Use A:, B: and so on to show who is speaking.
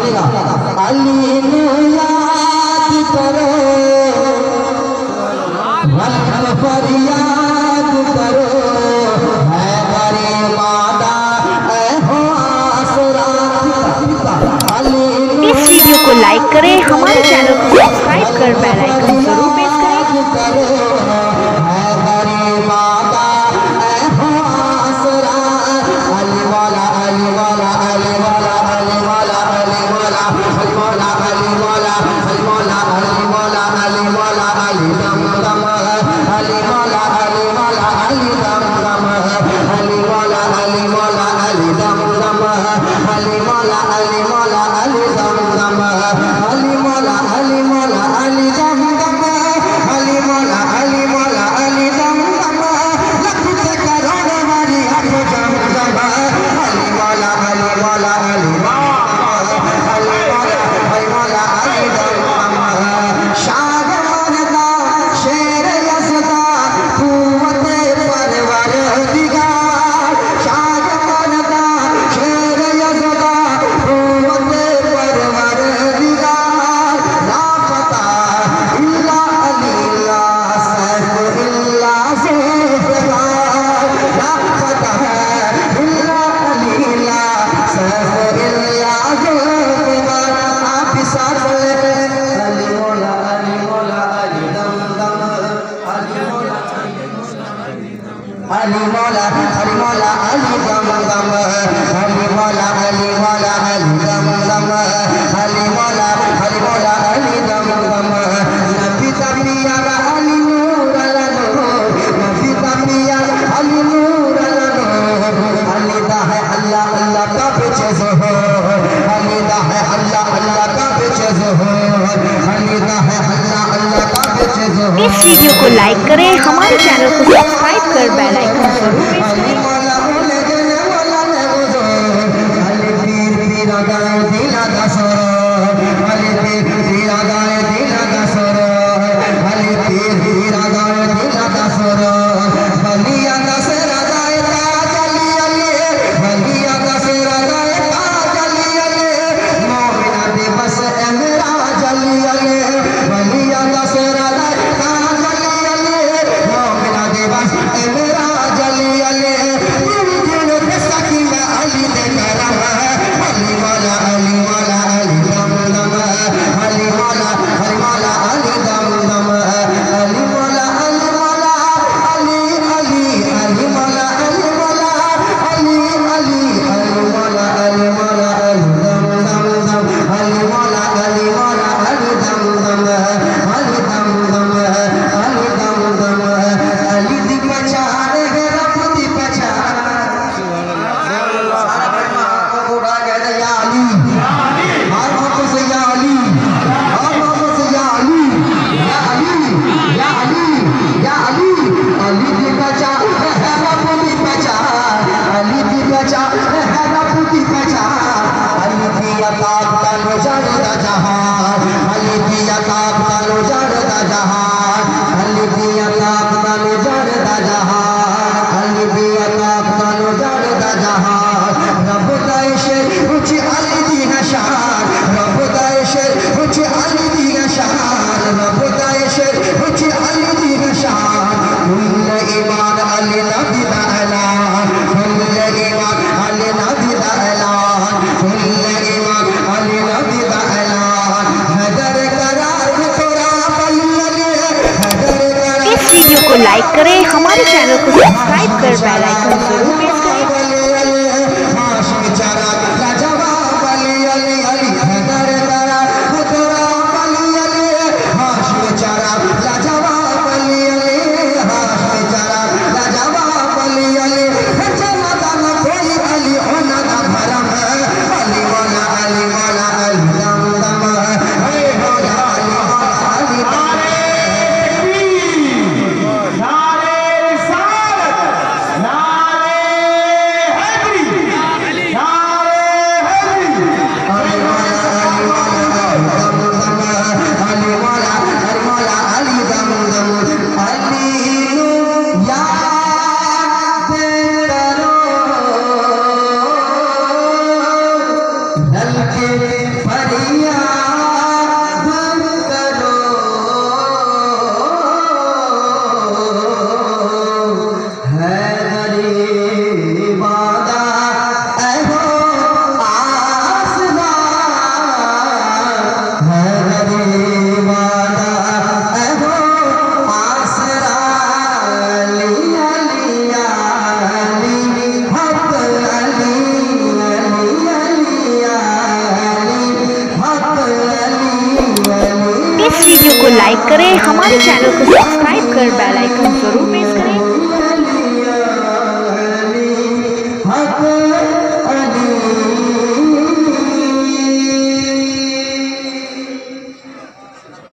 A: अली ने याद करो, वल्द फरियाद करो, है बड़ी मादा हो आसरा।
B: इस वीडियो को लाइक करें, हमारे चैनल को सब्सक्राइब कर बेल आइकन जरूर प्रेस करें।
A: अली मौला अली मौला अली दम दम, अली मौला अली मौला अली दम दम, अली मौला अली मौला अली दम दम। नबी तबिया अली नूर अला नूर, नबी तबिया अली नूर अला नूर। अली दा है अल्लाह अल्लाह का पीछे ज़ोहर, अली दा है अल्लाह अल्लाह का पीछे ज़ोहर, अली दा है अल्लाह अल्लाह का पीछे ज़ोहर।
B: इस वीडियो को लाइक करें, हमारे चैनल को सब्सक्राइब कर बेल आइकन जरूर प्रेस करें। लाइक करें, हमारे चैनल को सब्सक्राइब कर बेल आइकन जरूर